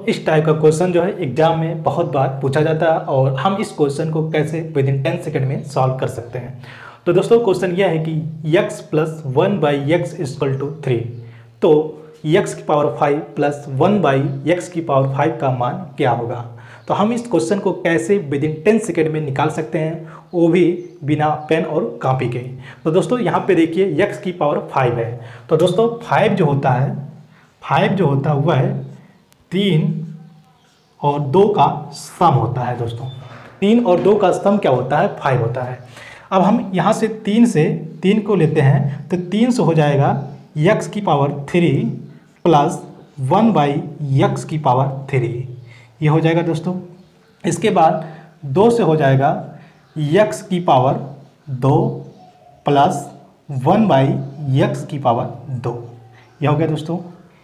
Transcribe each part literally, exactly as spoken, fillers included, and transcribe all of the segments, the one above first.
इस टाइप का क्वेश्चन जो है एग्जाम में बहुत बार पूछा जाता है और हम इस क्वेश्चन को कैसे विद इन टेन सेकेंड में सॉल्व कर सकते हैं। तो दोस्तों क्वेश्चन यह है कि x plus one by x equal to three, तो x की power five plus one by x की पावर फाइव का मान क्या होगा। तो हम इस क्वेश्चन को कैसे विद इन टेन सेकेंड में निकाल सकते हैं, वो भी बिना पेन और कॉपी के। तो दोस्तों यहाँ पे देखिए x की पावर फाइव है, तो दोस्तों फाइव जो होता है फाइव जो होता है वह है तीन और दो का सम होता है। दोस्तों तीन और दो का सम क्या होता है, फाइव होता है। अब हम यहाँ से तीन से तीन को लेते हैं तो तीन से हो जाएगा x की power three plus one by x की पावर थ्री, ये हो जाएगा दोस्तों। इसके बाद दो से हो जाएगा x की पावर दो प्लस वन बाई एक्स की पावर दो, यह हो गया दोस्तों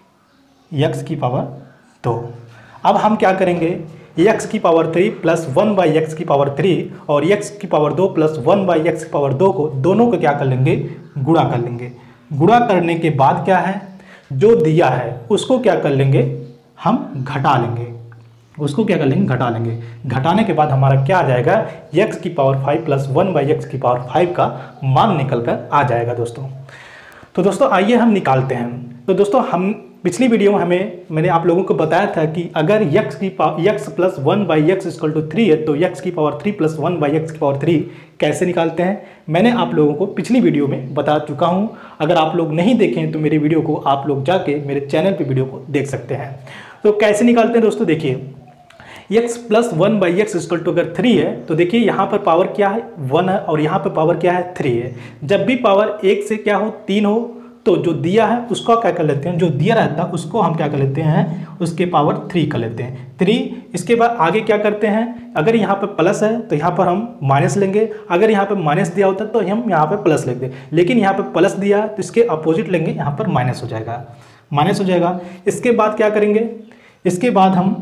x की पावर दो। अब हम क्या करेंगे, x की power three plus one by x की पावर थ्री और x की पावर दो प्लस वन बाई एक्स की पावर दो को दोनों को क्या कर लेंगे, गुणा कर लेंगे। गुणा करने के बाद क्या है, जो दिया है उसको क्या कर लेंगे, हम घटा लेंगे, उसको क्या कर लेंगे, घटा लेंगे। घटाने के बाद हमारा क्या आ जाएगा, x की power five plus one by x की पावर फाइव का मान निकल कर आ जाएगा दोस्तों। तो दोस्तों आइए हम निकालते हैं। तो दोस्तों हम पिछली वीडियो में हमें मैंने आप लोगों को बताया था कि अगर x की power x plus one by x equal to three है तो x की power three plus one by x की पावर थ्री कैसे निकालते हैं, मैंने आप लोगों को पिछली वीडियो में बता चुका हूं। अगर आप लोग नहीं देखें तो मेरी वीडियो को आप लोग जाके मेरे चैनल पे वीडियो को देख सकते हैं। तो कैसे निकालते हैं दोस्तों, देखिए x plus one by x equal to अगर थ्री है तो देखिए यहाँ पर पावर क्या है, वन है और यहाँ पर पावर क्या है, थ्री है। जब भी पावर एक से क्या हो, तीन हो, तो जो दिया है उसको क्या कर लेते हैं, जो दिया रहता है उसको हम क्या कर लेते हैं, उसके पावर थ्री कर लेते हैं, थ्री। इसके बाद आगे क्या करते हैं, अगर यहाँ पर प्लस है तो यहाँ पर हम माइनस लेंगे, अगर यहाँ पर माइनस दिया होता तो हम यहाँ पर प्लस लेंगे, लेकिन यहाँ पर प्लस दिया तो इसके अपोजिट लेंगे, यहाँ पर माइनस हो जाएगा, माइनस हो जाएगा। इसके बाद क्या करेंगे, इसके बाद हम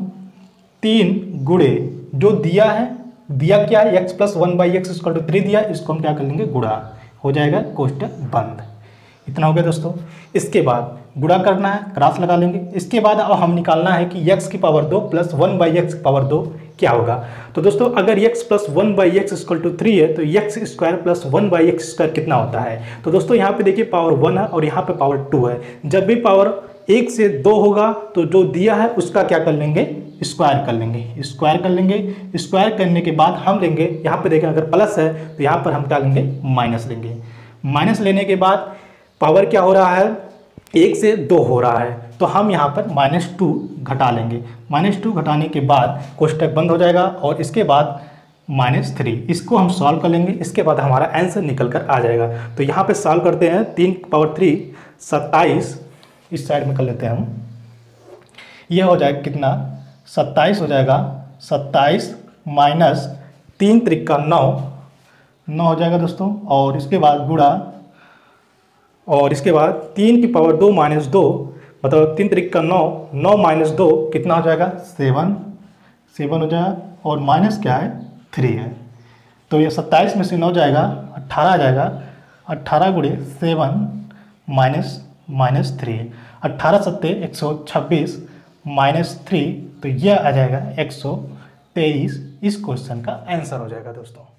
तीन गुणे जो दिया है, दिया क्या है, x plus one by x equal to three दिया, इसको हम क्या कर लेंगे, गुणा, हो जाएगा कोष्टक बंद। इतना हो गया दोस्तों। इसके बाद गुणा करना है, क्रॉस लगा लेंगे। इसके बाद अब हम निकालना है कि x की पावर दो प्लस वन बाई एक्स की पावर दो क्या होगा। तो दोस्तों अगर x plus one by x equal to three है तो x square plus one by x square कितना होता है। तो दोस्तों यहाँ पे देखिए पावर वन है और यहाँ पे पावर टू है। जब भी पावर एक से दो होगा तो जो दिया है उसका क्या कर लेंगे, स्क्वायर कर लेंगे, स्क्वायर कर लेंगे। स्क्वायर करने के बाद हम लेंगे, यहाँ पे देखें अगर प्लस है तो यहाँ पर हम क्या लेंगे, माइनस लेंगे। माइनस लेने के बाद पावर क्या हो रहा है, एक से दो हो रहा है, तो हम यहाँ पर माइनस टू घटा लेंगे। माइनस टू घटाने के बाद कोष्टक बंद हो जाएगा और इसके बाद माइनस थ्री, इसको हम सॉल्व कर लेंगे। इसके बाद हमारा आंसर निकल कर आ जाएगा। तो यहाँ पे सॉल्व करते हैं, तीन पावर थ्री सत्ताईस, इस साइड में कर लेते हैं हम, यह हो जाएगा कितना, सत्ताईस हो जाएगा। सत्ताईस माइनस तीन त्रिक का नौ, नौ हो जाएगा दोस्तों। और इसके बाद गुणा, और इसके बाद तीन की पावर दो माइनस दो, मतलब तीन त्रिक का नौ, नौ माइनस दो कितना हो जाएगा, सेवन, सेवन हो जाएगा। और माइनस क्या है, थ्री है। तो ये सत्ताईस में से नौ जाएगा, अट्ठारह आ जाएगा। अट्ठारह गुणे सेवन माइनस माइनस थ्री, अट्ठारह सत्ते एक सौ छब्बीस माइनस थ्री, तो यह आ जाएगा एक सौ तेईस। इस क्वेश्चन का आंसर हो जाएगा दोस्तों।